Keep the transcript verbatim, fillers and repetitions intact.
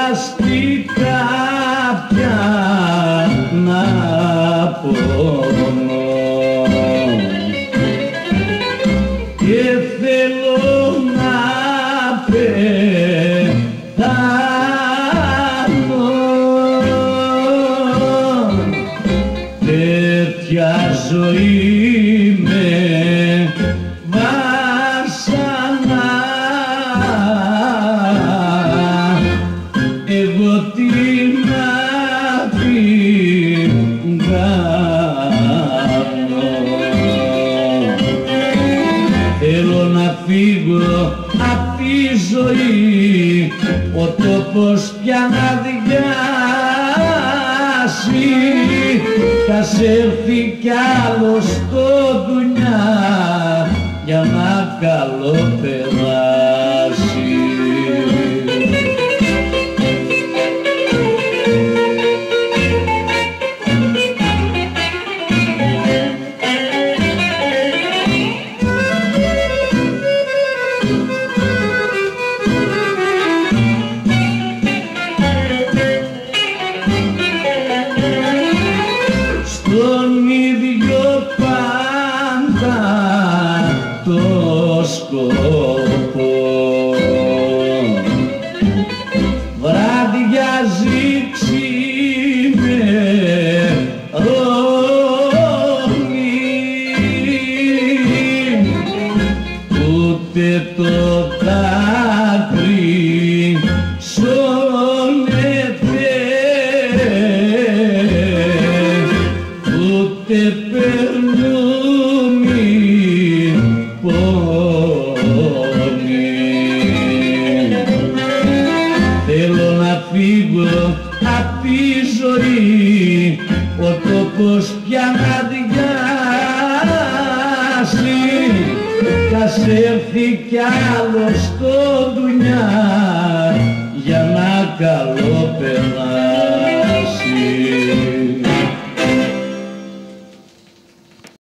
κουραστήκα πια να πονώ και θέλω να πεθάνω. Τέτοια ζωή με βάσανα, εγώ τι να την κάνω. Θέλω να φύγω απ' τη ζωή, ο τόπος πια να διάσει, κας έρθει κι άλλο στο δουλειά για να καλοπεράσει. Στον ίδιο πάντα το σκοπό, βραδιάζει ξημερώνει, ούτε το δάκρυ σώνεται, ούτε περνούμι πόνοι. Θέλω να φύγω απ' τη ζωή, ο τόπος πια να διάσει, κας έρθει κι άλλο στο δουλειά για να καλοπεράσει.